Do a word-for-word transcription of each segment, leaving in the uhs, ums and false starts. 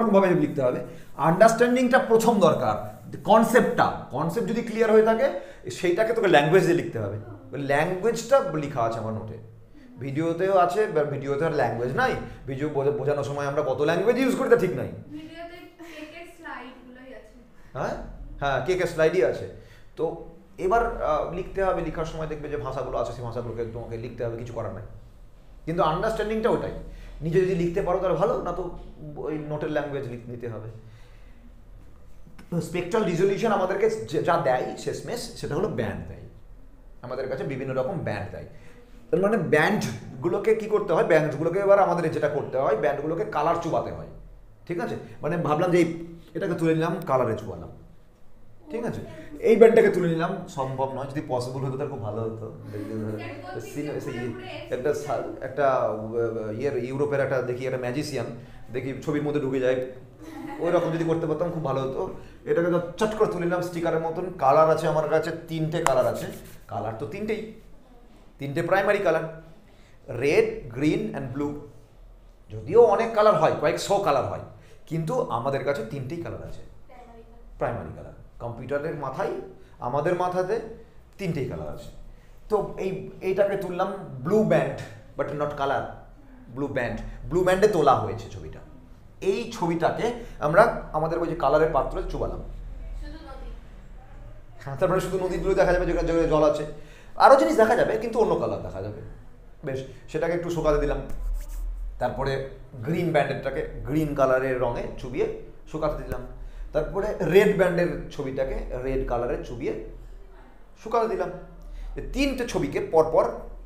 ভাবে লিখতে হবে। আন্ডারস্ট্যান্ডিংটা প্রথম দরকার, কনসেপ্টটা কনসেপ্ট যদি ক্লিয়ার হয়ে থাকে সেইটাকে তোকে ল্যাঙ্গুয়েজ দিয়ে লিখতে হবে। ল্যাঙ্গুয়েজটা লেখা আছে আমার নোটে, ভিডিওতেও আছে, ভিডিওতে আর ল্যাঙ্গুয়েজ নাই, ভিডিও বোঝানোর সময় আমরা কত ল্যাঙ্গুয়েজ ইউজ করি তা ঠিক নাই। হ্যাঁ হ্যাঁ কে কে স্লাইডই আছে। তো এবার লিখতে হবে, লেখার সময় দেখবে যে ভাষাগুলো আছে সেই ভাষাগুলোকে তোমাকে লিখতে হবে, কিছু করার নাই। কিন্তু আন্ডারস্ট্যান্ডিংটা ওটাই, নিজে যদি লিখতে পারো তাহলে ভালো, না তো ওই নোটের ল্যাঙ্গুয়েজ নিতে হবে। স্পেকট্রাল রিজলিউশন আমাদেরকে যা দেয় শেষমেশ সেটা হলো ব্যান্ড দেয়, আমাদের কাছে বিভিন্ন রকম ব্যান্ড দেয়। তার মানে ব্যান্ডগুলোকে কি করতে হয়, ব্যান্ডগুলোকে এবার আমাদের যেটা করতে হয় ব্যান্ডগুলোকে কালার চুবাতে হয়, ঠিক আছে। মানে ভাবলাম যে এটাকে তুলে নিলাম, কালারে চুবালাম, ঠিক আছে। এই ব্যান্ডটাকে তুলে নিলাম, সম্ভব নয়, যদি পসিবল হতো তার খুব ভালো হতো। একটা একটা ইয়ের ইউরোপের একটা দেখি একটা ম্যাজিশিয়ান দেখি ছবির মধ্যে ঢুকে যায়, ওই রকম যদি করতে পারতাম খুব ভালো হতো। এটাকে তো চট করে তুলে নিলাম স্টিকারের মতন। কালার আছে আমার কাছে তিনটে কালার আছে, কালার তো তিনটেই, তিনটে primary colour, red green and blue. যদিও অনেক কালার হয়, কয়েকশো কালার হয়, কিন্তু আমাদের কাছে তিনটেই কালার আছে, প্রাইমারি কালার। কম্পিউটারের মাথায় আমাদের মাথাতে তিনটেই কালার আছে। তো এই এইটাকে তুললাম blue band, but not colour, blue band, blue ব্যান্ডে তোলা হয়েছে ছবিটা। এই ছবিটাকে আমরা আমাদের ওই যে কালারের পাত্রে চুবালাম। হ্যাঁ, তারপরে শুধু নদীগুলো দেখা যাবে যেখানে যেখানে জল আছে, আরও জিনিস দেখা যাবে কিন্তু অন্য কালার দেখা যাবে। বেশ, সেটাকে একটু শুকাতে দিলাম। তারপরে গ্রিন ব্যান্ডেরটাকে গ্রিন কালারের রঙে চুবিয়ে শুকাতে দিলাম। তারপরে রেড ব্যান্ডের ছবিটাকে রেড কালারে চুবিয়ে শুকাতে দিলাম। তিনটে ছবিকে পরপর,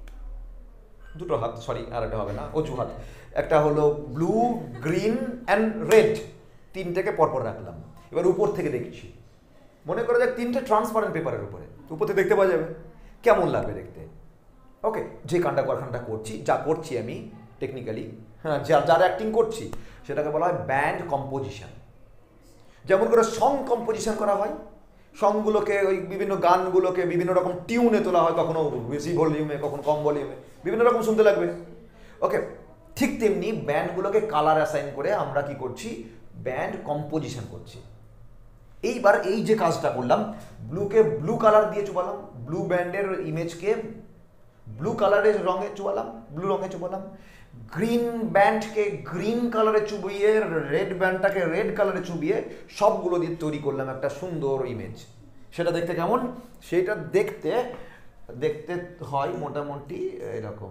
দুটো হাত, সরি আর একটা হবে না, অজু হাত, একটা হলো ব্লু গ্রিন অ্যান্ড রেড, তিনটেকে পরপর রাখলাম। এবার উপর থেকে দেখছি, মনে করে যাক তিনটে ট্রান্সপারেন্ট পেপারের উপরে, উপর থেকে দেখতে পাওয়া যাবে কেমন লাগবে দেখতে। ওকে, যে কাণ্ডা কারখানাটা করছি, যা করছি আমি টেকনিক্যালি, হ্যাঁ, যা যার অ্যাক্টিং করছি সেটাকে বলা হয় ব্যান্ড কম্পোজিশন। যেমন করে সং কম্পোজিশন করা হয়, সংগুলোকে ওই বিভিন্ন গানগুলোকে বিভিন্ন রকম টিউনে তোলা হয়, কখনো বেশি ভলিউমে, কখনো কম ভলিউমে, বিভিন্ন রকম শুনতে লাগবে। ওকে, ঠিক তেমনি ব্যান্ডগুলোকে কালার অ্যাসাইন করে আমরা কি করছি, ব্যান্ড কম্পোজিশন করছি। এইবার এই যে কাজটা করলাম, ব্লুকে ব্লু কালার দিয়ে চুবালাম, ব্লু ব্যান্ডের ইমেজকে ব্লু কালারের রঙে চুবালাম, ব্লু রঙে চুবালাম, গ্রিন ব্যান্ডকে গ্রিন কালারে চুবিয়ে, রেড ব্যান্ডটাকে রেড কালারে চুবিয়ে সবগুলো দিয়ে তৈরি করলাম একটা সুন্দর ইমেজ। সেটা দেখতে কেমন, সেটা দেখতে দেখতে হয় মোটামুটি এরকম,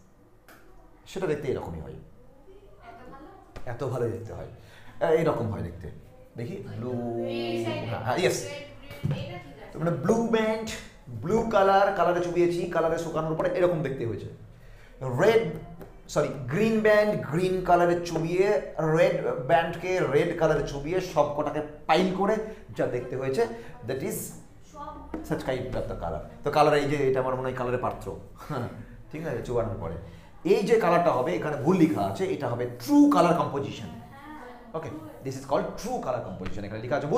সেটা দেখতে এরকমই হয়, এত ভালো দেখতে হয়, এইরকম হয় দেখতে। দেখি ব্লু, হ্যাঁ ইয়েস, মানে ব্লু ব্যান্ড ব্লু কালার কালারে চুবিয়েছি, কালারে শুকানোর পরে এরকম দেখতে হয়েছে। Red sorry green band green কালারে চুবিয়ে, রেড ব্যান্ডকে রেড কালারে চুবিয়ে সব কটাকে পাইল করে যা দেখতে হয়েছে, that is such kind of the colour. তো কালার এই যে এটা আমার মনে হয় কালারের পাত্র, হ্যাঁ ঠিক আছে, চুবানোর পরে এই যে কালারটা হবে, এখানে ভুল লেখা আছে, এটা হবে true colour composition. Okay, this is called true colour composition. এখানে লেখা আছে ভুল,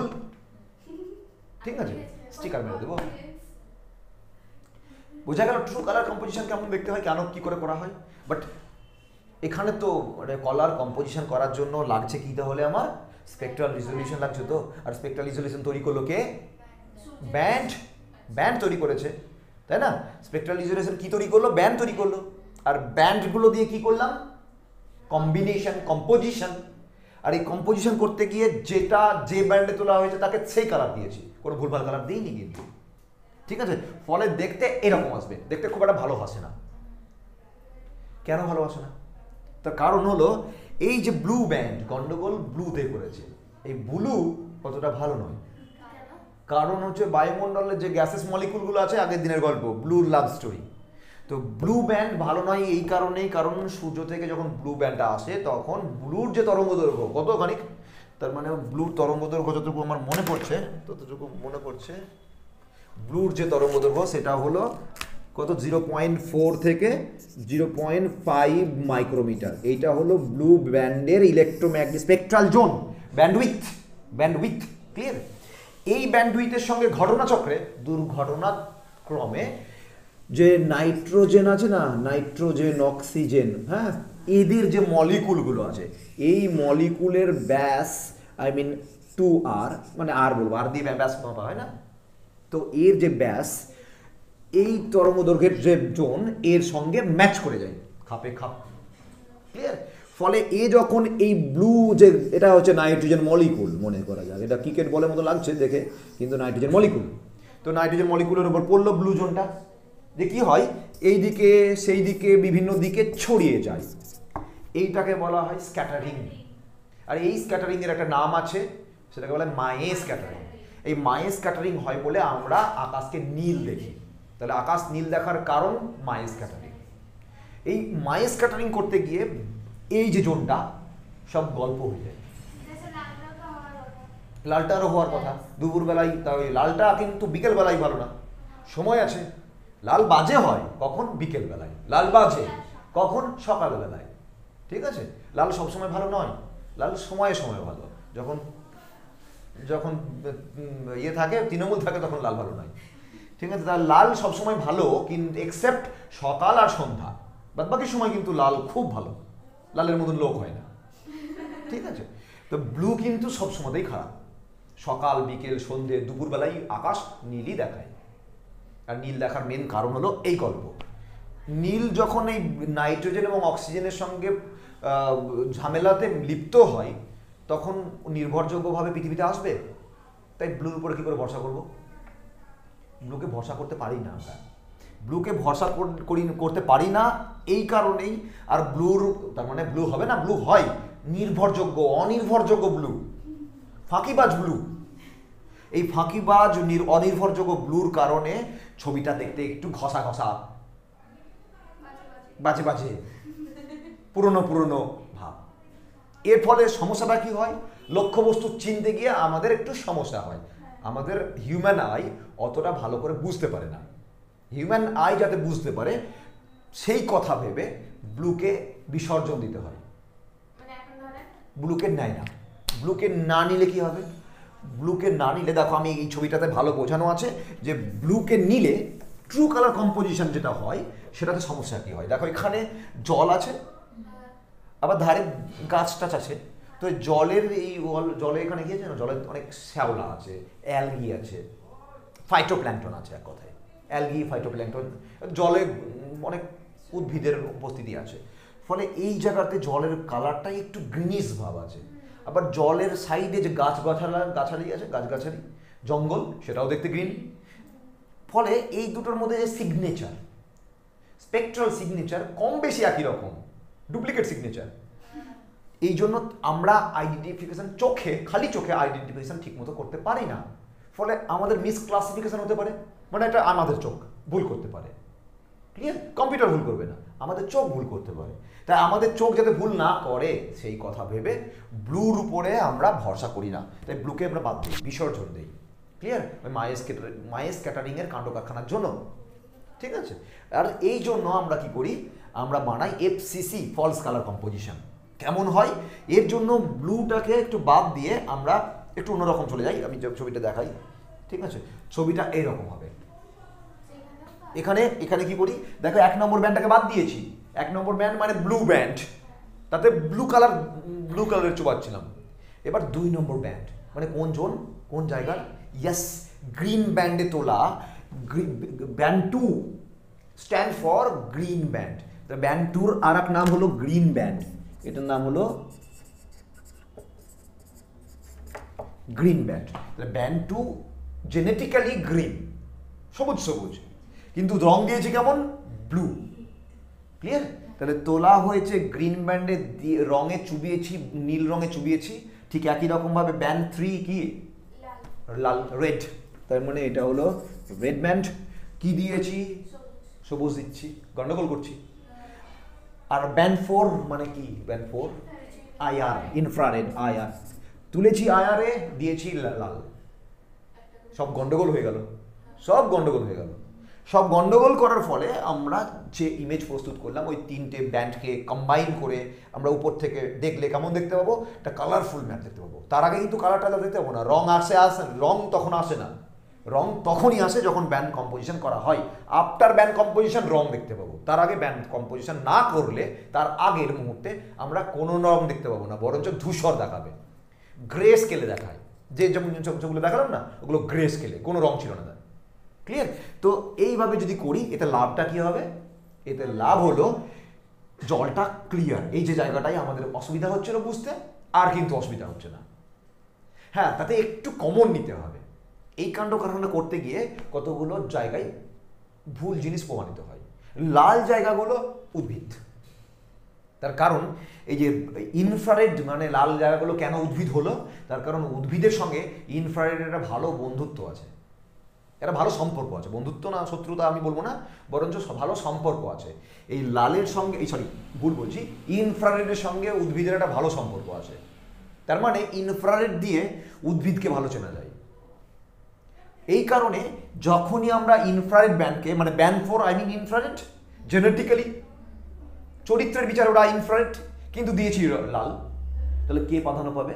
ঠিক আছে, স্টিকার মেরে দেবো। বোঝা গেল ট্রু কালার কম্পোজিশন কেমন দেখতে হয়, কেন কী করে করা হয়। বাট এখানে তো মানে কালার কম্পোজিশন করার জন্য লাগছে কী, তাহলে আমার স্পেকট্রাল রিজলিউশন লাগছে। তো আর স্পেকট্রাল রিজলিউশন তৈরি করলো কে, ব্যান্ড, ব্যান্ড তৈরি করেছে, তাই না। স্পেকট্রাল রিজলিউশন কী তৈরি করলো, ব্যান্ড তৈরি করলো। আর ব্যান্ডগুলো দিয়ে কী করলাম, কম্বিনেশন, কম্পোজিশন। আর এই কম্পোজিশন করতে গিয়ে যেটা যে ব্যান্ডে তোলা হয়েছে তাকে সেই কালার দিয়েছি, কোনো ভুলভাল কালার দিইনি কিন্তু, ঠিক আছে। ফলে দেখতে এরকম আসবে, দেখতে খুব একটা ভালো আসে না। কেন ভালো আসে না, তার কারণ হলো এই যে ব্লু ব্যান্ড গন্ডগোল ব্লুতে করেছে, এই ব্লু কতটা ভালো নয়। কারণ হচ্ছে বায়ুমণ্ডলের যে গ্যাসেস মলিকুলগুলো আছে, আগের দিনের গল্প ব্লু লাভ স্টোরি, তো ব্লু ব্যান্ড ভালো নয় এই কারণেই, কারণ সূর্য থেকে যখন ব্লু ব্যান্ডটা আসে তখন ব্লুর যে তরঙ্গ দৈর্ঘ্য কতখানি, তার মানে ব্লুর তরঙ্গ দৈর্ঘ্য যতটুকু আমার মনে পড়ছে, ততটুকু মনে পড়ছে ব্লুর যে তরঙ্গ দৈর্ঘ্য সেটা হলো কত, জিরো পয়েন্ট ফোর থেকে জিরো পয়েন্ট ফাইভ মাইক্রোমিটার। এইটা হলো ব্লু ব্যান্ডের electromagnetic spectral zone, bandwidth, bandwidth clear. এই ব্যান্ডউইথের সঙ্গে ঘটনাচক্রে দুর্ঘটনাক্রমে যে নাইট্রোজেন আছে না, নাইট্রোজেন অক্সিজেন, হ্যাঁ এদের যে মলিকুলগুলো আছে এই মলিকুলের ব্যাস আই মিন টু আর মানে আর বলবো আর দিয়ে ব্যাস মাপা হয় না, তো এর যে ব্যাস এই তরঙ্গ দৈর্ঘ্যের যে জোন এর সঙ্গে ম্যাচ করে যায় খাপে খাপ, ক্লিয়ার। ফলে এ যখন এই ব্লু যে এটা হচ্ছে নাইট্রোজেন মলিকুল মনে করা যায়, এটা ক্রিকেট বলের মতো লাগছে দেখে কিন্তু নাইট্রোজেন মলিকুল, তো নাইট্রোজেন মলিকুলের উপর পড়লো ব্লু জোনটা, যে কি হয় এই দিকে সেই দিকে বিভিন্ন দিকে ছড়িয়ে যায়, এইটাকে বলা হয় স্ক্যাটারিং। আর এই স্ক্যাটারিং এর একটা নাম আছে, সেটাকে বলে মায়ে স্ক্যাটারিং। এই মায়ে স্ক্যাটারিং হয় বলে আমরা আকাশকে নীল দেখি, তাহলে আকাশ নীল দেখার কারণ মায়ে স্ক্যাটারিং। এই মায়ে স্ক্যাটারিং করতে গিয়ে এই যে জোনটা সব গল্প হয়ে যায়। লালটারও হওয়ার কথা দুপুরবেলায়, তাই লালটা কিন্তু বিকেলবেলায় ভালো না, সময় আছে। লাল বাজে হয় কখন? বিকেলবেলায়। লাল বাজে কখন? সকালবেলায়, ঠিক আছে। লাল সবসময় ভালো নয়, লাল সময়ে সময়ে ভালো। যখন যখন ইয়ে থাকে তৃণমূল থাকে তখন লাল ভালো নয়, ঠিক আছে। তাহলে লাল সবসময় ভালো, কিন্তু এক্সেপ্ট সকাল আর সন্ধ্যা, বাদ বাকি সময় কিন্তু লাল খুব ভালো, লালের মতন লোক হয় না, ঠিক আছে। তো ব্লু কিন্তু সবসময়তেই খারাপ, সকাল বিকেল সন্ধ্যে দুপুরবেলায় আকাশ নীলই দেখায়। আর নীল দেখার মেন কারণ হলো এই গল্প। নীল যখন এই নাইট্রোজেন এবং অক্সিজেনের সঙ্গে ঝামেলাতে লিপ্ত হয় তখন নির্ভরযোগ্যভাবে পৃথিবীতে আসবে। তাই ব্লুর উপরে কী করে ভরসা করব? ব্লুকে ভরসা করতে পারি না আমরা, ব্লুকে ভরসা করি করতে পারি না এই কারণেই। আর ব্লুর তার মানে ব্লু হবে না, ব্লু হয় নির্ভরযোগ্য, অনির্ভরযোগ্য ব্লু, ফাঁকিবাজ ব্লু। এই ফাঁকিবাজ অনির্ভরযোগ্য ব্লুর কারণে ছবিটা দেখতে একটু ঘষা ঘষা, বাজে বাজে, পুরনো পুরনো ভাব। এর ফলে সমস্যাটা কি হয়? লক্ষ্যবস্তু চিনতে গিয়ে আমাদের একটু সমস্যা হয়। আমাদের হিউম্যান আই অতটা ভালো করে বুঝতে পারে না। হিউম্যান আই যাতে বুঝতে পারে সেই কথা ভেবে ব্লুকে বিসর্জন দিতে হয়। ব্লুকে নেয় না, ব্লুকে না নিলে কি হবে? ব্লুকে না নিলে দেখো আমি এই ছবিটাতে ভালো বোঝানো আছে যে ব্লুকে নিলে ট্রু কালার কম্পোজিশন যেটা হয় সেটাতে সমস্যা কি হয়। দেখো এখানে জল আছে, আবার ধারে গাছ টাছ আছে, তো জলের এই জলে এখানে গিয়েছে না, জলের অনেক শ্যাওলা আছে, অ্যালগি আছে, ফাইটোপ্ল্যাঙ্কটন আছে, এক কথায় অ্যালগি ফাইটোপ্ল্যাঙ্কটন, জলে অনেক উদ্ভিদের উপস্থিতি আছে। ফলে এই জায়গাতে জলের কালারটাই একটু গ্রিনিশ ভাব আছে। আবার জলের সাইডে যে গাছ গাছালা গাছালি আছে, গাছগাছালি জঙ্গল, সেটাও দেখতে গ্রিন। ফলে এই দুটোর মধ্যে যে সিগনেচার, স্পেকট্রাল সিগনেচার কম বেশি একই রকম, ডুপ্লিকেট সিগনেচার। এই জন্য আমরা আইডেন্টিফিকেশন চোখে, খালি চোখে আইডেন্টিফিকেশন ঠিক মতো করতে পারি না। ফলে আমাদের মিস ক্লাসিফিকেশন হতে পারে, মানে এটা আমাদের চোখ ভুল করতে পারে, ক্লিয়ার? কম্পিউটার ভুল করবে না, আমাদের চোখ ভুল করতে পারে। তাই আমাদের চোখ যাতে ভুল না করে সেই কথা ভেবে ব্লুর উপরে আমরা ভরসা করি না, তাই ব্লুকে আমরা বাদ দিই, বিসর্জন দিই, ক্লিয়ার? ওই মায়েস মায়েস ক্যাটারিংয়ের কাণ্ড কারখানার জন্য, ঠিক আছে। আর এই জন্য আমরা কি করি, আমরা বানাই এফসিসি, ফলস কালার কম্পোজিশন। কেমন হয়? এর জন্য ব্লুটাকে একটু বাদ দিয়ে আমরা একটু অন্যরকম চলে যাই। আমি যে ছবিটা দেখাই, ঠিক আছে, ছবিটা এইরকম হবে। এখানে এখানে কি করি দেখো, এক নম্বর ব্যান্ডটাকে বাদ দিয়েছি। এক নম্বর ব্যান্ড মানে ব্লু ব্যান্ড, তাতে ব্লু কালার ব্লু কালারের চোবাচ্ছিলাম। এবার দুই নম্বর ব্যান্ড মানে কোন জোন, কোন জায়গার? ইয়েস, গ্রিন ব্যান্ডে তোলা। Band two stand for green band. Band টুর আর এক নাম হলো গ্রিন ব্যান্ড, এটার নাম হলো green band. Band two genetically green, সবুজ সবুজ, কিন্তু রং দিয়েছে কেমন? Blue, clear? তাহলে তোলা হয়েছে গ্রিন ব্যান্ডে, রঙে চুবিয়েছি, নীল রঙে চুবিয়েছি। ঠিক একই রকমভাবে ব্যান্ড থ্রি কি? লাল, রেড। তার মানে এটা হলো রেড ব্যান্ড। কি দিয়েছি? সবুজ দিচ্ছি, গন্ডগোল করছি। আর ব্যান্ড ফোর মানে কি? Band four IR, infrared IR. তুলেছি আইআরে, দিয়েছি লাল, সব গন্ডগোল হয়ে গেল, সব গন্ডগোল হয়ে গেল। সব গন্ডগোল করার ফলে আমরা যে ইমেজ প্রস্তুত করলাম, ওই তিনটে ব্যান্ডকে কম্বাইন করে আমরা উপর থেকে দেখলে কেমন দেখতে পাবো? একটা কালারফুল ম্যাপ দেখতে পাবো। তার আগে কিন্তু কালার টালার দেখতে পাবো না, রং আসে আসে রং তখন আসে না, রং তখনই আসে যখন ব্যান্ড কম্পোজিশন করা হয়। আফটার ব্যান্ড কম্পোজিশন রং দেখতে পাবো, তার আগে ব্যান্ড কম্পোজিশন না করলে তার আগের মুহূর্তে আমরা কোনো রং দেখতে পাবো না, বরঞ্চ ধূসর দেখাবে, গ্রে স্কেলে দেখায়। যে যেমন যেগুলো দেখালাম না ওগুলো গ্রে স্কেলে, কোনো রং ছিল না তার। ক্লিয়ার? তো এইভাবে যদি করি এতে লাভটা কি হবে? এতে লাভ হলো জলটা ক্লিয়ার। এই যে জায়গাটায় আমাদের অসুবিধা হচ্ছিল বুঝতে, আর কিন্তু অসুবিধা হচ্ছে না। হ্যাঁ, তাতে একটু কমন নিতে হবে। এই কাণ্ড কারখানা করতে গিয়ে কতগুলো জায়গায় ভুল জিনিস প্রমাণিত হয়। লাল জায়গাগুলো উদ্ভিদ, তার কারণ এই যে ইনফ্রারেড মানে লাল জায়গাগুলো কেন উদ্ভিদ হলো, তার কারণ উদ্ভিদের সঙ্গে ইনফ্রারেডের একটা ভালো বন্ধুত্ব আছে, একটা ভালো সম্পর্ক আছে। বন্ধুত্ব না শত্রুতা আমি বলবো না, বরঞ্চ ভালো সম্পর্ক আছে এই লালের সঙ্গে, এই সরি ভুল বলছি, ইনফ্রারেডের সঙ্গে উদ্ভিদের একটা ভালো সম্পর্ক আছে। তার মানে ইনফ্রারেড দিয়ে উদ্ভিদকে ভালো চেনা যায়। এই কারণে যখনই আমরা ইনফ্রারেড ব্যান্ডকে, মানে band four I mean infrared, genetically চরিত্রের বিচার ওরা ইনফ্রারেড কিন্তু দিয়েছি লাল, তাহলে কে প্রাধান্য পাবে?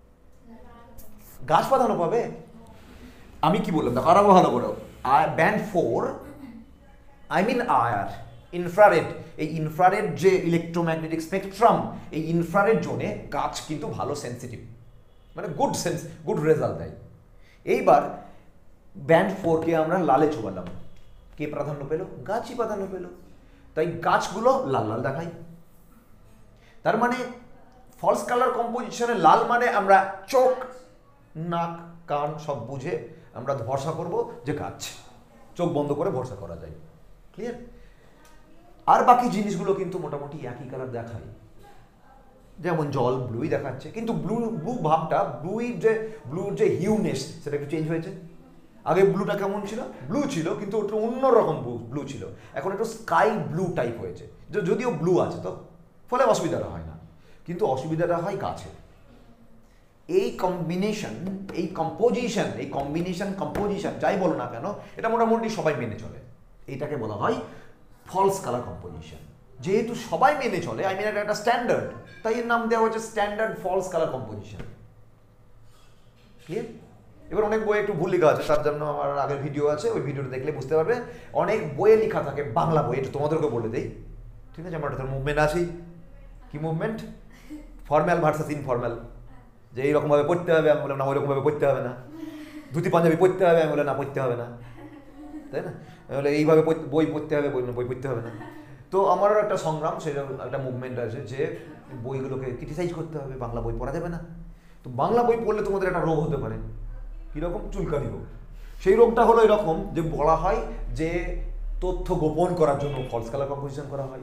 গাছ প্রাধান্য পাবে। আমি কি বললাম দেখো আরো ভালো করে, band four I mean IR infrared, এই ইনফ্রারেড যে ইলেকট্রোম্যাগনেটিক স্পেকট্রাম, এই ইনফ্রারেড জোনে গাছ কিন্তু ভালো সেন্সিটিভ, মানে গুড সেন্স গুড রেজাল্ট দেয়। এইবার ব্যান্ড ফোরকে আমরা লালে ছোবালাম, কে প্রাধান্য পেল? গাছই প্রাধান্য পেল। তাই গাছগুলো লাল লাল দেখায়। তার মানে ফলস কালার কম্পোজিশনে লাল মানে আমরা চোখ নাক কান সব বুঝে আমরা ভরসা করব যে গাছ, চোখ বন্ধ করে ভরসা করা যায়। ক্লিয়ার? আর বাকি জিনিসগুলো কিন্তু মোটামুটি একই কালার দেখায়। যেমন জল ব্লুই দেখাচ্ছে, কিন্তু ব্লু ব্লু ভাবটা, ব্লুইর যে ব্লুর যে হিউনেস সেটা একটু চেঞ্জ হয়েছে। আগে ব্লুটা কেমন ছিল? ব্লু ছিল কিন্তু একটু অন্যরকম ব্লু ছিল, এখন একটু স্কাই ব্লু টাইপ হয়েছে। যদিও ব্লু আছে তো, ফলে অসুবিধাটা হয় না, কিন্তু অসুবিধাটা হয় গাছে। এই কম্বিনেশন, এই কম্পোজিশন, এই কম্বিনেশন কম্পোজিশন যাই বলো না কেন, এটা মোটামুটি সবাই মেনে চলে। এইটাকে বলা হয় ফলস কালার কম্পোজিশন। যেহেতু সবাই মেনে চলে, আই মিন এটা একটা স্ট্যান্ডার্ড, তাই এর নাম দেওয়া হচ্ছে standard false colour composition. Clear? এবার অনেক বইয়ে একটু ভুল লেখা আছে, তার জন্য আমার আগের ভিডিও আছে, ওই ভিডিওটা দেখলে বুঝতে পারবে। অনেক বইয়ে লেখা থাকে, বাংলা বই, এটা তোমাদেরকে বলে দেই, ঠিক আছে? আমার একটা মুভমেন্ট আছেই। কি মুভমেন্ট? Formal versus ইনফর্ম্যাল। যে এইরকমভাবে পড়তে হবে, আমি বললাম না ওইরকমভাবে পড়তে হবে না। ধুতি পাঞ্জাবি পড়তে হবে, আমি বললাম না পড়তে হবে না, তাই না? বলে এইভাবে বই পড়তে হবে, বই বই পড়তে হবে না। তো আমারও একটা সংগ্রাম, সেটা একটা মুভমেন্ট আছে যে বইগুলোকে ক্রিটিসাইজ করতে হবে, বাংলা বই পড়া যাবে না। তো বাংলা বই পড়লে তোমাদের একটা রোগ হতে পারে, কীরকম? চুলকানি রোগ। সেই রোগটা হলো এরকম যে বলা হয় যে তথ্য গোপন করার জন্য ফলস কালার কম্পোজিশন করা হয়।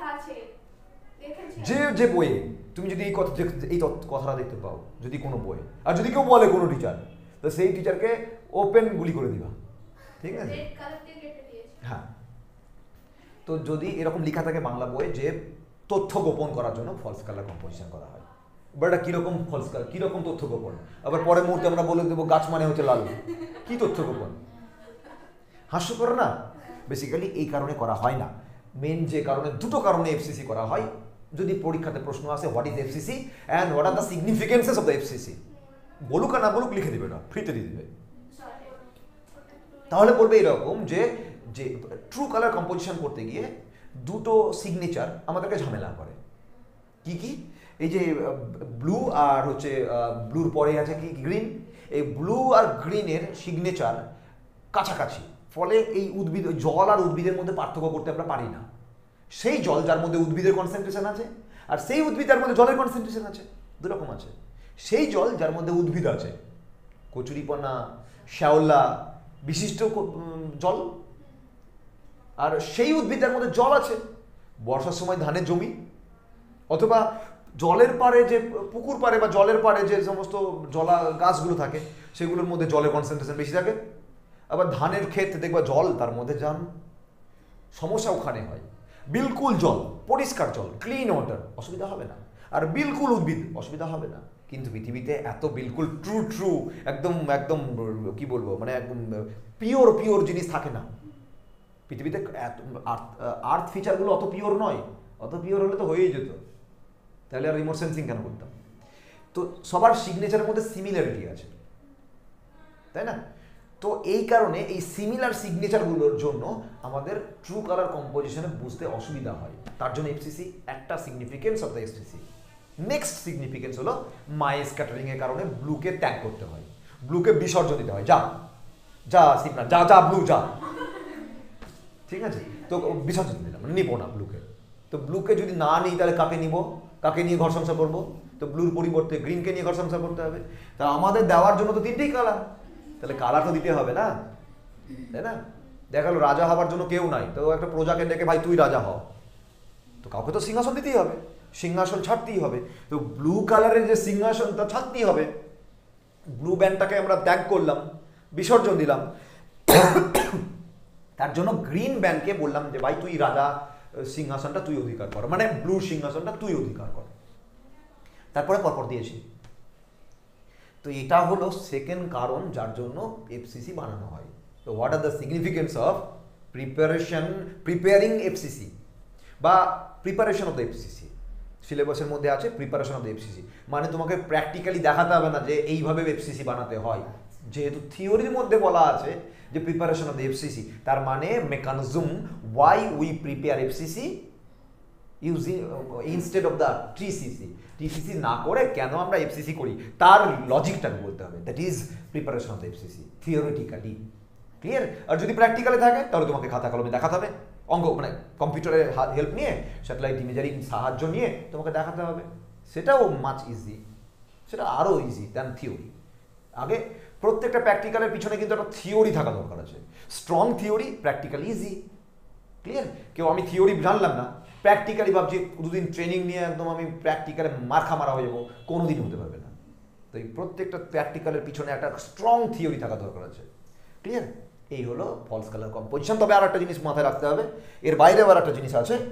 যে যে বইয়ে তুমি যদি এই কথা এই কথাটা দেখতে পাও যদি কোনো বইয়ে, আর যদি কেউ বলে কোনো টিচার, তো সেই টিচারকে ওপেন গুলি করে দিবা, ঠিক আছে? হ্যাঁ, তো যদি এরকম লেখা থাকে বাংলা বইয়ে যে তথ্য গোপন করার জন্য ফলস কালার কম্পোজিশন করা হয়, বাট এটা কীরকম ফলস কালার, কীরকম তথ্য গোপন? আবার পরের মুহূর্তে আমরা বলে দেবো গাছ মানে হচ্ছে লাল। কি তথ্য গোপন? হাস্যকর না? বেসিক্যালি এই কারণে করা হয় না। মেন যে কারণে, দুটো কারণে এফসিসি করা হয়। যদি পরীক্ষাতে প্রশ্ন আসে what is FCC and what are the significances of the FCC, বলুক আর না বলুক লিখে দিবে, না ফ্রিতে দিয়ে দিবে। তাহলে বলবে এরকম যে যে ট্রু কালার কম্পোজিশন করতে গিয়ে দুটো সিগনেচার আমাদেরকে ঝামেলা করে। কি কি? এই যে ব্লু আর হচ্ছে ব্লুর পরে আছে কি গ্রিন, এই ব্লু আর গ্রিনের সিগনেচার কাছাকাছি, ফলে এই উদ্ভিদ, জল আর উদ্ভিদের মধ্যে পার্থক্য করতে আমরা পারি না। সেই জল যার মধ্যে উদ্ভিদের কনসেন্ট্রেশন আছে, আর সেই উদ্ভিদ যার মধ্যে জলের কনসেন্ট্রেশন আছে, দুরকম আছে। সেই জল যার মধ্যে উদ্ভিদ আছে, কচুরিপানা, শ্যাওলা, বিশিষ্ট জল, আর সেই উদ্ভিদ যার মধ্যে জল আছে, বর্ষার সময় ধানের জমি, অথবা জলের পাড়ে যে পুকুর পাড়ে বা জলের পাড়ে যে সমস্ত জলা গাছগুলো থাকে সেগুলোর মধ্যে জলের কনসেন্ট্রেশন বেশি থাকে। আবার ধানের ক্ষেত দেখবা জল, তার মধ্যে যান, সমস্যা ওখানে হয়। বিলকুল জল, পরিষ্কার জল, ক্লিন ওয়াটার, অসুবিধা হবে না। আর বিলকুল উদ্ভিদ, অসুবিধা হবে না। কিন্তু পৃথিবীতে এত বিলকুল ট্রু ট্রু একদম একদম কি বলবো, মানে একদম পিওর পিওর জিনিস থাকে না পৃথিবীতে। আর্থ ফিচারগুলো অত পিওর নয়, অত পিওর হলে তো হয়েই যেত, তাহলে আর রিমোট সেন্সিং কেন করতাম? তো সবার সিগনেচারের মধ্যে সিমিলারিটি আছে, তাই না? তো এই কারণে এই সিমিলার সিগনেচারগুলোর জন্য আমাদের ট্রু কালার কম্পোজিশনে বুঝতে অসুবিধা হয়, তার জন্য এফসিসি একটা significance of the FCC. Next significance হলো মাই স্ক্যাটারিং এর কারণে ব্লুকে ত্যাগ করতে হয়, ব্লুকে বিসর্জন দিতে হয়, যা যা সিপনা যা যা ব্লু যা, ঠিক আছে, তো বিসর্জন দিলাম, নিবো না ব্লুকে। তো ব্লুকে যদি না নিই তাহলে কাকে নিব, কাকে নিয়ে ঘর সংসার করবো? তো ব্লুর পরিবর্তে গ্রিনকে নিয়ে ঘর সংসার করতে হবে। তা আমাদের দেওয়ার জন্য তো তিনটেই কালার, তাহলে কালার তো দিতে হবে না, তাই না? দেখালো রাজা হবার জন্য কেউ নাই, তো একটা প্রজাকে ডেকে ভাই তুই রাজা হ, তো কাউকে তো সিংহাসন দিতেই হবে, সিংহাসন ছাড়তেই হবে। তো ব্লু কালারের যে সিংহাসনটা ছাড়তেই হবে, ব্লু ব্যান্ডটাকে আমরা ত্যাগ করলাম, বিসর্জন দিলাম, তার জন্য গ্রিন ব্যান্ডকে বললাম যে ভাই তুই রাজা সিংহাসনটা তুই অধিকার কর, মানে ব্লু সিংহাসনটা তুই অধিকার কর, তারপরে পরপর দিয়েছি। তো এটা হলো সেকেন্ড কারণ যার জন্য এফসিসি বানানো হয়। তো what are the significance of preparation preparing FCC বা প্রিপারেশন অফ দ্য এফসিসি? সিলেবাসের মধ্যে আছে প্রিপারেশন অফ দ্য এফসিসি, মানে তোমাকে প্র্যাকটিক্যালি দেখাতে হবে না যে এইভাবে এফসিসি বানাতে হয়, যেহেতু থিওরির মধ্যে বলা আছে যে প্রিপারেশন অফ দ্য এফসিসি, তার মানে mechanism why we prepare FCC using instead of the TCC, TCC না করে কেন আমরা এফসিসি করি তার লজিকটাকে বলতে হবে, that is preparation of the FCC theoretically. Clear? আর যদি প্র্যাকটিক্যালে থাকে তাহলে তোমাকে খাতা কলমে দেখাতে হবে, অঙ্ক মানে কম্পিউটারের হেল্প নিয়ে, স্যাটেলাইট ইমেজারিং সাহায্য নিয়ে তোমাকে দেখাতে হবে, সেটাও মাচ ইজি, সেটা আরও ইজি দ্যান থিওরি। আগে প্রত্যেকটা প্র্যাকটিক্যালের পিছনে কিন্তু একটা থিওরি থাকা দরকার আছে, strong theory, practical easy. Clear? কেউ আমি থিওরি জানলাম না, প্র্যাকটিক্যালি ভাবছি দুদিন ট্রেনিং নিয়ে একদম আমি প্র্যাকটিক্যালে মারখা মারা হয়ে যাবো, কোনো দিন হতে পারবে না। তো এই প্রত্যেকটা প্র্যাকটিক্যালের পিছনে একটা স্ট্রং থিওরি থাকা দরকার আছে। ক্লিয়ার? এই হলো ফলস কালার কম্পোজিশন। তবে আর একটা জিনিস মাথায় রাখতে হবে, এর বাইরে আবার একটা জিনিস আছে,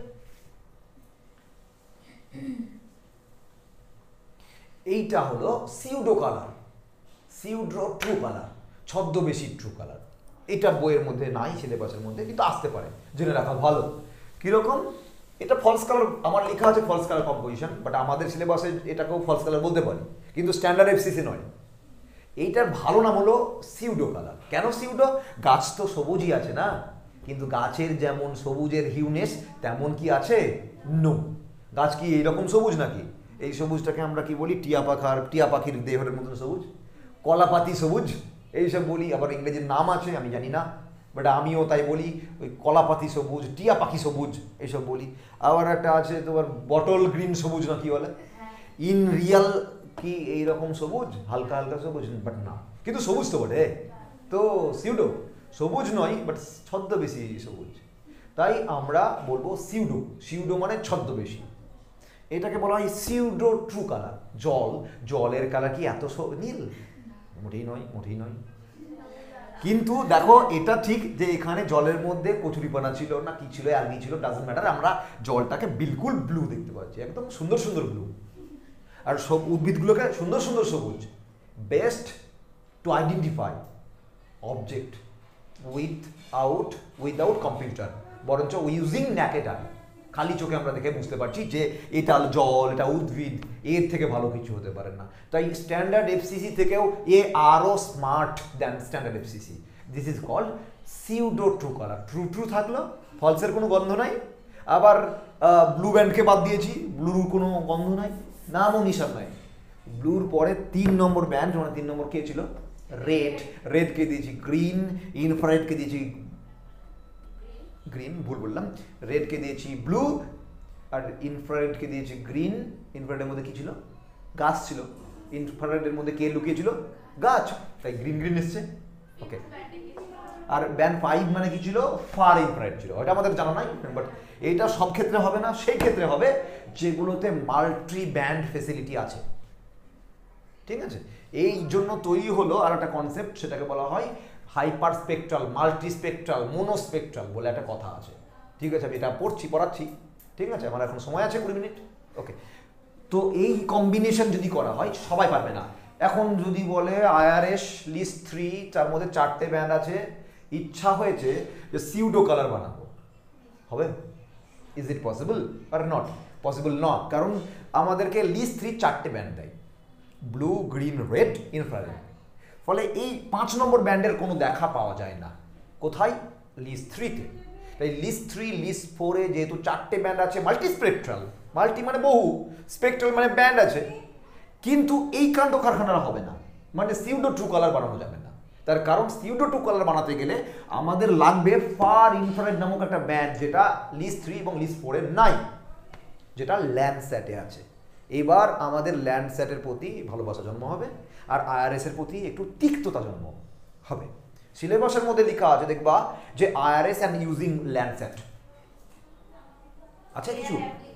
এইটা হলো pseudo colour, pseudo true colour, ছদ্মবেশী ট্রু কালার। এটা বইয়ের মধ্যে নাই, সিলেবাসের মধ্যে, কিন্তু আসতে পারে, জেনে রাখা ভালো। কিরকম? এটা ফলস কালার, আমার লেখা আছে ফলস কালার কম্পোজিশন, বাট আমাদের সিলেবাসে এটাকেও ফলস কালার বলতে পারি, কিন্তু স্ট্যান্ডার্ড এফসিসি নয়। এইটার ভালো নাম হলো সিউডো কালার। কেন সিউডো? গাছ তো সবুজই আছে না, কিন্তু গাছের যেমন সবুজের হিউনেস তেমন কি আছে? নো। গাছ কি এইরকম সবুজ নাকি? এই সবুজটাকে আমরা কি বলি? টিয়া পাখার টিয়া পাখির দেহের মতন সবুজ, কলাপাতি সবুজ এইসব বলি। আবার ইংরেজির নাম আছে আমি জানি না, বাট আমিও তাই বলি, ওই কলাপাতি সবুজ, টিয়া পাখি সবুজ এইসব বলি। আবার একটা আছে তোমার বটল গ্রিন সবুজ না কি বলে, ইন রিয়াল কি এইরকম সবুজ, হালকা হালকা সবুজ, বাট না, কিন্তু সবুজ তো বটে। তো সিউডো সবুজ নয়, বাট ছদ্মবেশী সবুজ, তাই আমরা বলবো সিউডো। সিউডো মানে ছদ্মবেশী। এটাকে বলা হয় সিউডো ট্রু কালার। জল, জলের কালার কি এত নীল? মোটেই নয়, মোটেই নয়। কিন্তু দেখো এটা ঠিক যে এখানে জলের মধ্যে কচুরিপানা ছিল না কি ছিল, অ্যালগি ছিল, ডাজন্ট ম্যাটার, আমরা জলটাকে বিলকুল ব্লু দেখতে পাচ্ছি, একদম সুন্দর সুন্দর ব্লু। আর সব উদ্ভিদগুলোকে সুন্দর সুন্দর সবুজ। Best to identify object with out without computer, বরঞ্চ ইউজিং ন্যাকেড আই, খালি চোখে আমরা দেখে বুঝতে পারছি যে এটা জল, এটা উদ্ভিদ, এর থেকে ভালো কিছু হতে পারে না। তাই স্ট্যান্ডার্ড এফসিসি থেকেও এ আরও smart than standard FCC. This is called pseudo true colour. True true থাকলো, ফলসের কোনো গন্ধ নাই। আবার ব্লু ব্যান্ডকে বাদ দিয়েছি, ব্লুর কোনো গন্ধ নাই, নামও নিশান নাই। ব্লুর পরে তিন নম্বর ব্যান্ড, মানে তিন নম্বর কে ছিল? রেড। রেডকে দিয়েছি গ্রিন, ইনফ্রারেডকে দিয়েছি গ্রিন, ভুল বললাম, রেডকে দিয়েছি ব্লু, আর ইনফ্রারেডকে দিয়েছি গ্রিন। ইনফ্রারেডের মধ্যে কি ছিল? গাছ ছিল। ইনফ্রারেডের মধ্যে কে লুকিয়েছিল? গাছ, তাই গ্রিন গ্রিন এসছে। ওকে। আর ব্যান্ড ফাইভ মানে কি ছিল? ফার ইনফ্রারেড ছিল, ওটা আমাদের জানা নাই, বাট এইটা সব ক্ষেত্রে হবে না, সেই ক্ষেত্রে হবে যেগুলোতে মাল্টি ব্যান্ড ফেসিলিটি আছে। ঠিক আছে? এই জন্য তৈরি হলো আর একটা কনসেপ্ট, সেটাকে বলা হয় hyper spectral, multi spectral, monospectral বলে একটা কথা আছে। ঠিক আছে? আমি এটা পড়ছি, পড়াচ্ছি, ঠিক আছে? আমার এখন সময় আছে কুড়ি মিনিট। ওকে। তো এই কম্বিনেশন যদি করা হয়, সবাই পারবে না। এখন যদি বলে আইআরএস লিস্ট থ্রি, তার মধ্যে চারটে ব্যান্ড আছে, ইচ্ছা হয়েছে যে সিউডো কালার বানাবো, হবে? Is it possible or not possible? Not, কারণ আমাদেরকে লিস্ট থ্রি চারটে ব্যান্ড দেয়, ব্লু, গ্রিন, রেড, ইনফ্রারেড। ফলে এই পাঁচ নম্বর ব্যান্ডের কোনো দেখা পাওয়া যায় না। কোথায়? লিস্ট থ্রিতে। তাই লিস্ট থ্রি লিস্ট ফোরে যেহেতু চারটে ব্যান্ড আছে, মাল্টি স্পেকট্রাল, মাল্টি মানে বহু, স্পেকট্রাল মানে ব্যান্ড আছে, কিন্তু এই কাণ্ড কারখানারা হবে না, মানে সিউডো ট্রু কালার বানানো যাবে না। তার কারণ সিউডো ট্রু কালার বানাতে গেলে আমাদের লাগবে ফার ইনফ্রারেড নামক একটা ব্যান্ড, যেটা লিস্ট থ্রি এবং লিস্ট ফোরে নাই, যেটা ল্যান্ডস্যাটে আছে। এবার আমাদের ল্যান্ডস্যাটের প্রতি ভালোবাসা জন্ম হবে, আর আইআরএস এর প্রতি একটু তিক্ততা জন্ম হবে। সিলেবাসের মধ্যে লেখা আছে দেখবা যে আইআরএস অ্যান্ড ইউজিং ল্যান্ডস্যাট আছে কিছু,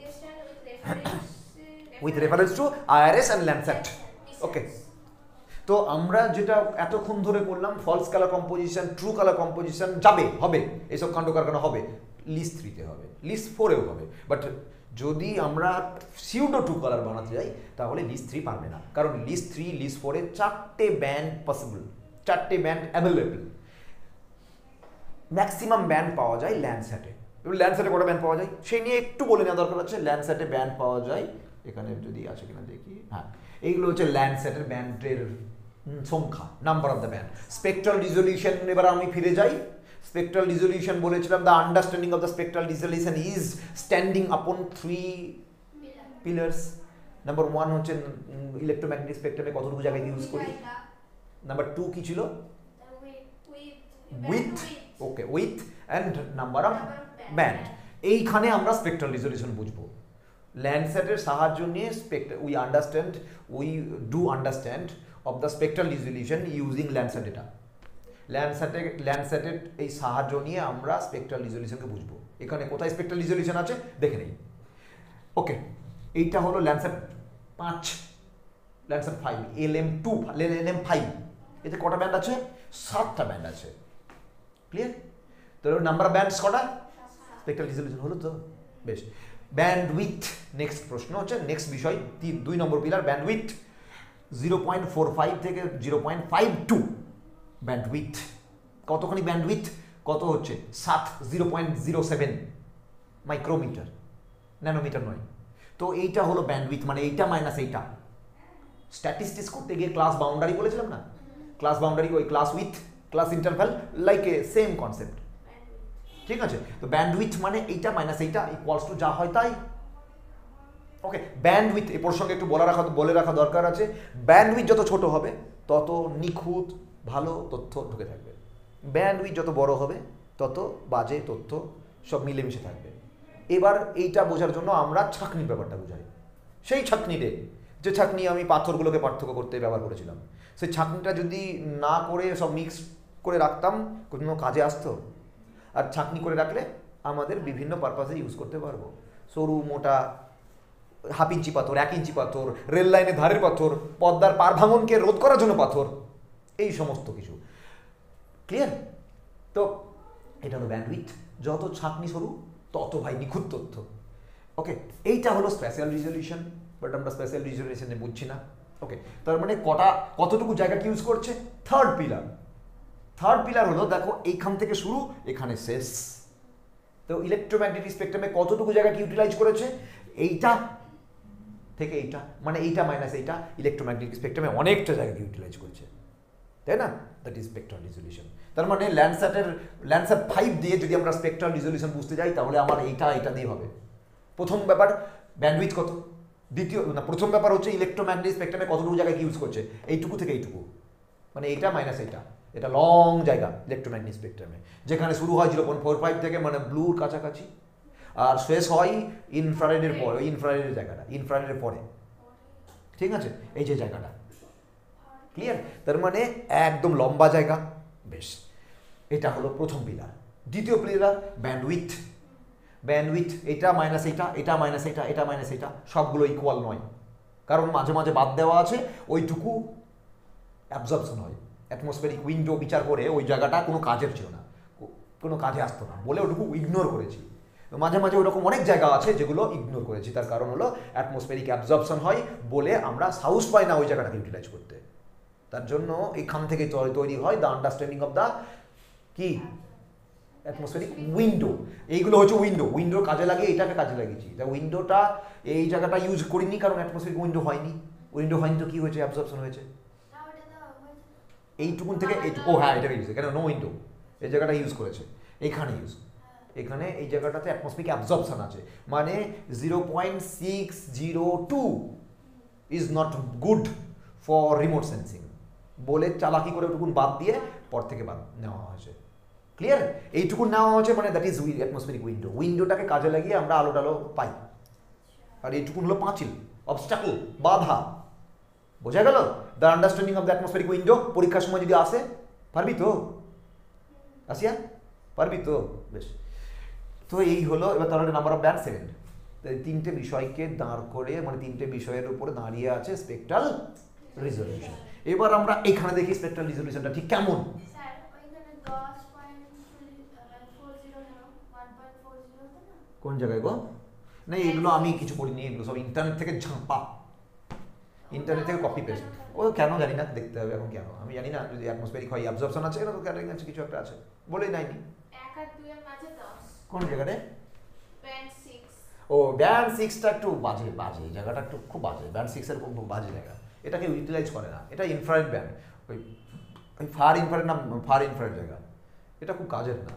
with reference to IRS and Landsat. Okay, তো আমরা যেটা এতক্ষণ ধরে করলাম, false colour composition, true colour composition যাবে, হবে, এইসব কাণ্ড কারখানা হবে, লিস্ট থ্রিতে হবে, লিস্ট ফোরেও হবে। বাট যদি আমরা সিউডো ট্রু কালার বানাতে যাই তাহলে লিস্ট থ্রি পারবে না, কারণ লিস্ট থ্রি লিস্ট ফোরে চারটে ব্যান্ড পসিবল, চারটে ব্যান্ড অ্যাভেলেবল। ম্যাক্সিমাম ব্যান্ড পাওয়া যায় ল্যান্ডস্যাটে। এবার ল্যান্ডস্যাটে কটা ব্যান্ড পাওয়া যায় সেই নিয়ে একটু বলে নেওয়া দরকার আছে। ল্যান্ডস্যাটে ব্যান্ড পাওয়া যায়, এখানে যদি আছে কিনা দেখি, হ্যাঁ, এইগুলো হচ্ছে ল্যান্ডস্যাটের ব্যান্ডের সংখ্যা, number of the band. Spectral resolution, এবার আমি ফিরে যাই। স্পেকট্রাল রিজলিউশন বলেছিলাম, the understanding of the spectral resolution is standing upon three pillars. Number one হচ্ছে ইলেকট্রোম্যাগনেটিক স্পেকট্রামে কতটুকু জায়গায় ইউজ করি। নাম্বার টু কি ছিল? With, okay, with and number of band. এইখানে আমরা স্পেকট্রাল রিজলিউশন বুঝবো। ল্যান্ডস্যাটের সাহায্য নিয়ে spectral we understand we do understand of the spectral resolution using Landsat data. ল্যান্ডস্যাটে ল্যান্ডস্যাটের এই সাহায্য নিয়ে আমরা স্পেকট্রাল রিজলিউশনকে বুঝবো। এখানে কোথায় স্পেকট্রাল রিজলিউশন আছে দেখে নেই। ওকে, এইটা হলো ল্যান্ডস্যাট পাঁচ, Landsat five, L M two, L M five. এতে কটা ব্যান্ড আছে? সাতটা ব্যান্ড আছে। ক্লিয়ার? তো নাম্বার অফ ব্যান্ডস কটা? স্পেকট্রাল রিজলিউশন হলো তো, বেশ। ব্যান্ডউইথ, নেক্সট প্রশ্ন হচ্ছে, নেক্সট বিষয়, তিন দুই নম্বর pillar bandwidth, zero point four five থেকে zero point five two bandwidth. কতখানি ব্যান্ডউইথ? কত হচ্ছে? সাত, zero point zero seven micrometre, nanometre নয়। তো এইটা হলো ব্যান্ডউইথ, মানে এইটা মাইনাস এইটা। স্ট্যাটিস্টিক্স করতে গিয়ে ক্লাস বাউন্ডারি বলেছিলাম না, ক্লাস বাউন্ডারি ওই class with, class interval, like a same concept. ঠিক আছে, তো ব্যান্ডউইথ মানে এইটা মাইনাস এইটা ইকুয়ালস টু যা হয় তাই। ওকে, ব্যান্ডউইথ এই প্রসঙ্গে একটু বলে রাখা বলে রাখা দরকার আছে, ব্যান্ডউইথ যত ছোট হবে তত নিখুঁত ভালো তথ্য ঢুকে থাকবে, ব্যান্ডউইথ যত বড় হবে তত বাজে তথ্য সব মিলেমিশে থাকবে। এবার এইটা বোঝার জন্য আমরা ছাঁকনির ব্যাপারটা বোঝাই। সেই ছাঁকনিতে, যে ছাঁকনি আমি পাথরগুলোকে পার্থক্য করতে ব্যবহার করেছিলাম, সেই ছাঁকনিটা যদি না করে সব মিক্স করে রাখতাম কোনো কাজে আসতো? আর ছাঁকনি করে রাখলে আমাদের বিভিন্ন পারপাসে ইউজ করতে পারবো। সরু মোটা হাফ ইঞ্চি পাথর, এক ইঞ্চি পাথর, রেল লাইনের ধারের পাথর, পদ্মার পার ভাঙনকে রোধ করার জন্য পাথর, এই সমস্ত কিছু। ক্লিয়ার? তো এটা হলো ব্যান্ডউইথ, যত ছাঁকনি সরু তত ভাই নিখুঁত তথ্য। ওকে, এইটা হলো স্পেশাল রিজলিউশন, বাট আমরা স্পেশাল রিজলিউশনে বুঝছি না। ওকে, তার মানে কটা কতটুকু জায়গাকে ইউজ করছে? Third pillar. থার্ড পিলার হলো, দেখো এইখান থেকে শুরু, এখানে শেষ। তো ইলেকট্রোম্যাগনেটিক স্পেকট্রামে কতটুকু জায়গাকে ইউটিলাইজ করেছে? এইটা থেকে এইটা, মানে এইটা মাইনাস এইটা ইলেকট্রোম্যাগনেটিক স্পেকট্রামে অনেকটা জায়গাকে ইউটিলাইজ করছে, তাই না? That is spectral resolution. তার মানে ল্যান্ডস্যাটের ল্যান্ডস্যাট ফাইভ দিয়ে যদি আমরা স্পেকট্রাল রিজলিউশন বুঝতে যাই তাহলে আমার এইটা এটা দিয়ে হবে। প্রথম ব্যাপার ব্যান্ডউইথ কত, দ্বিতীয় না প্রথম ব্যাপার হচ্ছে ইলেকট্রোম্যাগনেটিক স্পেকট্রামে কতটুকু জায়গায় ইউজ করছে, এইটুকু থেকে এইটুকু, মানে এইটা মাইনাস এইটা, এটা লং জায়গা ইলেকট্রোম্যাগনেটিক স্পেকট্রামে, যেখানে শুরু হয় জিরো পয়েন্ট ফোর ফাইভ থেকে, মানে ব্লুর কাছাকাছি, আর শেষ হয় ইনফ্রারেডের পরে, ওই ইনফ্রারেডের জায়গাটা, ইনফ্রারেডের পরে। ঠিক আছে, এই যে জায়গাটা। ক্লিয়ার? তার মানে একদম লম্বা জায়গা। বেশ, এটা হলো প্রথম পিলার। দ্বিতীয় পিলার ব্যান্ডউইথ। ব্যান্ডউইথ এটা মাইনাস এটা, এটা মাইনাস এটা, এটা মাইনাস এটা, সবগুলো ইকুয়াল নয়, কারণ মাঝে মাঝে বাদ দেওয়া আছে, ওইটুকু অ্যাবজর্পশন হয়। অ্যাটমসফেরিক উইন্ডো বিচার করে ওই জায়গাটা কোনো কাজের ছিল না, কোনো কাজে আসতো না বলে ওটুকু ইগনোর করেছি। মাঝে মাঝে ওরকম অনেক জায়গা আছে যেগুলো ইগনোর করেছি, তার কারণ হলো অ্যাটমসফেরিক অ্যাবজর্পশন হয় বলে আমরা সাহস পাই না ওই জায়গাটাকে ইউটিলাইজ করতে। তার জন্য এখান থেকে তৈরি হয় দ্য আন্ডারস্ট্যান্ডিং অফ দ্য কি অ্যাটমসফেরিক উইন্ডো। এইগুলো হচ্ছে উইন্ডো, উইন্ডোর কাজে লাগিয়ে এইটাকে কাজে লাগিয়েছি। তা উইন্ডোটা এই জায়গাটা ইউজ করিনি কারণ অ্যাটমসফেরিক উইন্ডো হয়নি, উইন্ডো হয়নি তো কি হয়েছে? অ্যাবজর্পশন হয়েছে। এইটুকুন থেকে এই ও হ্যাঁ এটাকে ইউজ কেন নো উইন্ডো এই জায়গাটা ইউজ করেছে এইখানে ইউজ এখানে এই জায়গাটাতে অ্যাটমসফিয়ারিক অ্যাবজর্পশন আছে মানে zero point six zero two is not good for remote sensing বলে চালাকি করে ওটুকুন বাদ দিয়ে পর থেকে বাদ নেওয়া হয়েছে ক্লিয়ার এইটুকুন নেওয়া হয়েছে মানে দ্যাট ইজ অ্যাটমসফিয়ারিক উইন্ডো উইন্ডোটাকে কাজে লাগিয়ে আমরা আলো টালো পাই আর এইটুকুন হলো পাঁচিল অবস্টাকল বাধা বোঝা গেল the understanding of the atmospheric window পরীক্ষার সময় যদি আসে পারবি তো আসিয়া পারবি তো বেশ তো এই হলো এবার তাহলে নাম্বার অফ ব্যান্ড সেকেন্ড তিনটে বিষয়কে দাঁড় করে মানে তিনটে বিষয়ের উপরে দাঁড়িয়ে আছে স্পেকট্রাল রিজলিউশন এবার আমরা এখানে দেখি স্পেকট্রাল রিজলিউশনটা ঠিক কেমন কোন জায়গায় গো না এগুলো আমি কিছু করিনি এগুলো সব ইন্টারনেট থেকে ঝাঁপা ইন্টারনেট থেকে কপি পেস্ট ও কেন জানি না দেখতে হবে এখন কেন আমি জানি না যদি অ্যাটমসফিয়ারিক হয় অ্যাবজর্পশন আছে না তো ক্যাটারিং আছে কিছু একটা আছে বলেই নাইনি এক আর দুই এর মাঝে দশ কোন জায়গাতে ব্যান্ড সিক্স ও ব্যান্ড সিক্সটা একটু বাজে বাজে জায়গাটা একটু খুব বাজে ব্যান্ড সিক্স এর খুব বাজে জায়গা এটাকে ইউটিলাইজ করে না এটা ইনফ্রারেড ব্যান্ড ওই ওই ফার ইনফ্রারেড না ফার ইনফ্রারেড জায়গা এটা খুব কাজের না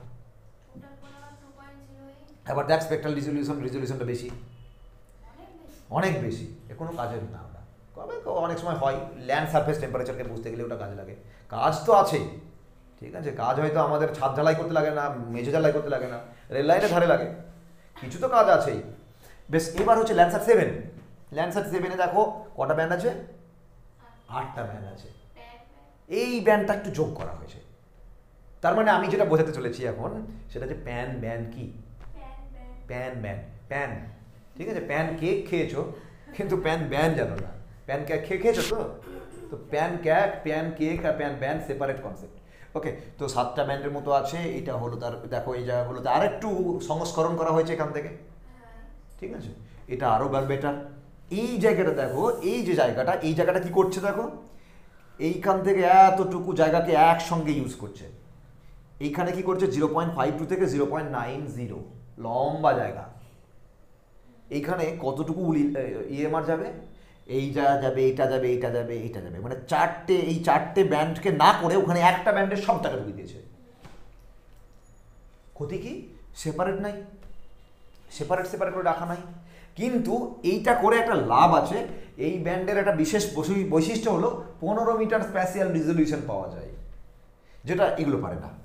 এবার দেখ স্পেকট্রাল রিজলিউশন রিজলিউশনটা বেশি অনেক বেশি এ কোনো কাজের না ওটা কবে অনেক সময় হয় ল্যান্ড সারফেস টেম্পারেচারকে বুঝতে গেলে ওটা কাজে লাগে কাজ তো আছে ঠিক আছে কাজ হয়তো আমাদের ছাদ ঢালাই করতে লাগে না মেঝে ঢালাই করতে লাগে না রেল লাইনের ধারে লাগে কিছু তো কাজ আছেই বেশ এবার হচ্ছে ল্যান্সার সেভেন ল্যান্সার সেভেনে দেখো কটা ব্যান্ড আছে আটটা ব্যান্ড আছে এই ব্যান্ডটা একটু যোগ করা হয়েছে তার মানে আমি যেটা বোঝাতে চলেছি এখন সেটা হচ্ছে প্যান ব্যান্ড কি প্যান ব্যান্ড প্যান ঠিক আছে প্যান কেক খেয়েছো কিন্তু প্যান ব্যান্ড জানো না প্যান কেক খেয়ে খেয়েছো তো তো প্যান কেক প্যান কেক আর pan band separate concept okay তো সাতটা ব্যান্ডের মতো আছে এটা হলো তার দেখো এই জায়গাগুলোতে আর একটু সংস্করণ করা হয়েছে এখান থেকে ঠিক আছে এটা আরও বেটার এই জায়গাটা দেখো এই যে জায়গাটা এই জায়গাটা কি করছে দেখো এইখান থেকে এতটুকু জায়গাকে একসঙ্গে ইউজ করছে এইখানে কি করছে জিরো পয়েন্ট ফাইভ টু থেকে জিরো পয়েন্ট নাইন জিরো লম্বা জায়গা এইখানে কতটুকু ইএমআর যাবে এইটা যাবে এইটা যাবে এইটা যাবে এইটা যাবে মানে চারটে এই চারটে ব্যান্ডকে না করে ওখানে একটা ব্যান্ডের সব টাকা ঢুকিয়ে দিয়েছে ক্ষতি কি সেপারেট নাই সেপারেট সেপারেট করে রাখা নাই কিন্তু এইটা করে একটা লাভ আছে এই ব্যান্ডের একটা বিশেষ বৈশিষ্ট্য হলো পনেরো মিটার স্প্যাশিয়াল রিজলিউশন পাওয়া যায় যেটা এগুলো পারে না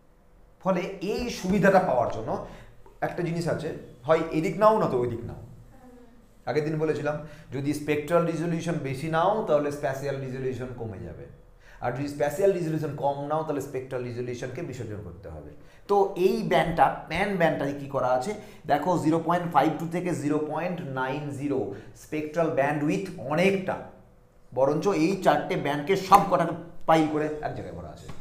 ফলে এই সুবিধাটা পাওয়ার জন্য একটা জিনিস আছে হয় এদিক নাও না তো ওই দিক নাও আগের দিন বলেছিলাম যদি স্পেকট্রাল রিজলিউশন বেশি নাও তাহলে স্প্যাশিয়াল রিজলিউশন কমে যাবে আর যদি স্প্যাশিয়াল রিজলিউশন কম নাও তাহলে স্পেকট্রাল রিজলিউশনকে বিসর্জন করতে হবে তো এই ব্যান্ডটা প্যান ব্যান্ডটা কি করা আছে দেখো জিরো পয়েন্ট ফাইভ টু থেকে zero point nine zero spectral band with অনেকটা বরঞ্চ এই চারটে ব্যান্ডকে সব কটাকে পাইল করে এক জায়গায় করা আছে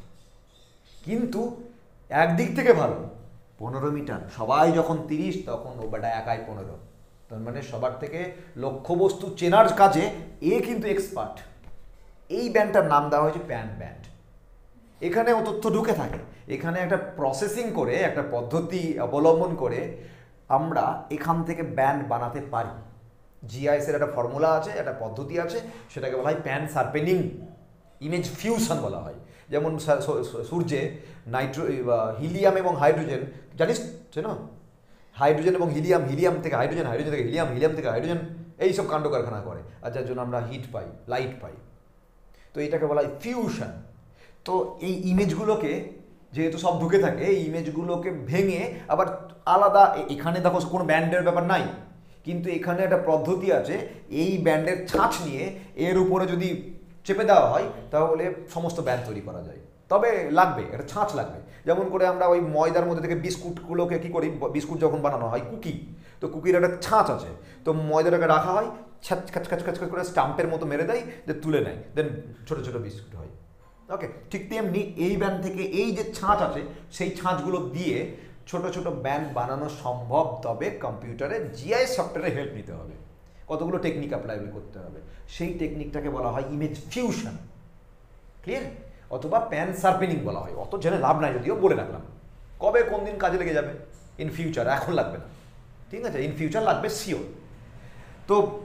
কিন্তু একদিক থেকে ভালো পনেরো মিটার সবাই যখন তিরিশ তখন ও বেটা একাই পনেরো তার মানে সবার থেকে লক্ষ্যবস্তু চেনার কাজে এ কিন্তু এক্সপার্ট এই ব্যান্ডটার নাম দেওয়া হয়েছে প্যান ব্যান্ড এখানে ও তথ্য ঢুকে থাকে এখানে একটা প্রসেসিং করে একটা পদ্ধতি অবলম্বন করে আমরা এখান থেকে ব্যান্ড বানাতে পারি জিআইএসের একটা ফর্মুলা আছে একটা পদ্ধতি আছে সেটাকে বলা হয় প্যান শার্পেনিং ইমেজ ফিউশন বলা হয় যেমন সূর্যে নাইট্রো হিলিয়াম এবং হাইড্রোজেন জানিস চেনো হাইড্রোজেন এবং হিলিয়াম হিলিয়াম থেকে হাইড্রোজেন হাইড্রোজেন থেকে হিলিয়াম হিলিয়াম থেকে হাইড্রোজেন এইসব কাণ্ড কারখানা করে আর যার জন্য আমরা হিট পাই লাইট পাই তো এটাকে বলা হয় ফিউশন তো এই ইমেজগুলোকে যেহেতু সব ঢুকে থাকে এই ইমেজগুলোকে ভেঙে আবার আলাদা এখানে দেখো কোনো ব্যান্ডের ব্যাপার নাই কিন্তু এখানে একটা পদ্ধতি আছে এই ব্যান্ডের ছাঁচ নিয়ে এর উপরে যদি চেপে দেওয়া হয় তাহলে সমস্ত ব্যান্ড তৈরি করা যায় তবে লাগবে একটা ছাঁচ লাগবে যেমন করে আমরা ওই ময়দার মধ্যে থেকে বিস্কুটগুলোকে কী করি বিস্কুট যখন বানানো হয় কুকি তো কুকির একটা ছাঁচ আছে তো ময়দাটাকে রাখা হয় ছ্যাচ খাচ খাচ খাচ করে স্টাম্পের মতো মেরে দেয় যে তুলে নেয় দেন ছোটো ছোটো বিস্কুট হয় ওকে ঠিক তেমনি এই ব্যান্ড থেকে এই যে ছাঁচ আছে সেই ছাঁচগুলো দিয়ে ছোট ছোট ব্যান্ড বানানো সম্ভব তবে কম্পিউটারে জিআই সফটওয়্যারের হেল্প নিতে হবে কতগুলো টেকনিক অ্যাপ্লাই করতে হবে সেই টেকনিকটাকে বলা হয় ইমেজ ফিউশন ক্লিয়ার অথবা প্যান শার্পেনিং বলা হয় অত জেনে লাভ নাই যদিও বলে রাখলাম কবে কোন দিন কাজে লেগে যাবে ইন ফিউচার এখন লাগবে না ঠিক আছে ইন ফিউচার লাগবে শিওর তো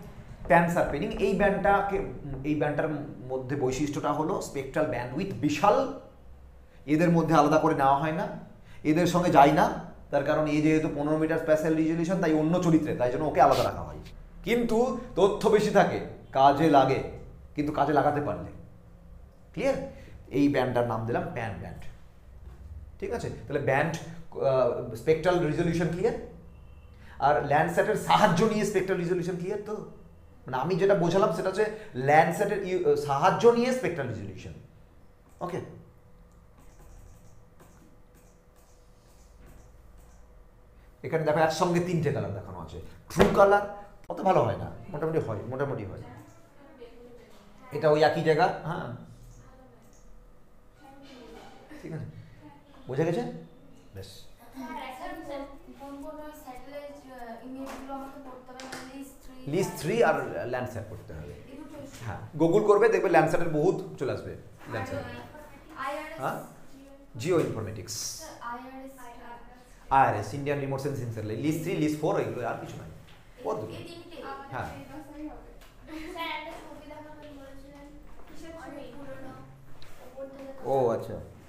প্যান্টস আর পেনিং এই ব্যান্ডটাকে এই ব্যান্ডটার মধ্যে বৈশিষ্ট্যটা হলো স্পেকট্রাল ব্যান্ডউইথ বিশাল, এদের মধ্যে আলাদা করে নেওয়া হয় না, এদের সঙ্গে যায় না, তার কারণ এই যেহেতু পনেরো মিটার স্পেশাল রিজলিউশন তাই অন্য চরিত্রে, তাই জন্য ওকে আলাদা রাখা হয়। কিন্তু তথ্য বেশি থাকে, কাজে লাগে, কিন্তু কাজে লাগাতে পারলে। ক্লিয়ার? এই ব্যান্ডটার নাম দিলাম প্যান ব্যান্ড। ঠিক আছে, তাহলে ব্যান্ড স্পেকট্রাল রিজলিউশন ক্লিয়ার, আর ল্যান্ডস্যাটের সাহায্য নিয়ে স্পেকট্রাল রিজলিউশন ক্লিয়ার। তো মানে আমি যেটা বোঝালাম সেটা হচ্ছে ল্যান্ডস্যাটের সাহায্য নিয়ে স্পেকট্রাল রিজলিউশন। ওকে, এখানে দেখো একসঙ্গে তিনটে কালার দেখানো আছে। ট্রু কালার অত ভালো হয় না, মোটামুটি হয়, মোটামুটি হয়। এটা ওই একই জায়গা। হ্যাঁ, ঠিক আছে, বোঝা গেছে? বেশ, লিস্ট থ্রি আর ল্যান্ডস্যাট করতে হবে। হ্যাঁ, গুগল করবে, দেখবে ল্যান্ডস্যাটের বহুত চলে আসবে। ল্যান্ডস্যাট, হ্যাঁ, geo informatics, IRS, Indian remote sensing satellite, list three, list four, এগুলো আর কিছু নাই। কত? হ্যাঁ, ও আচ্ছা।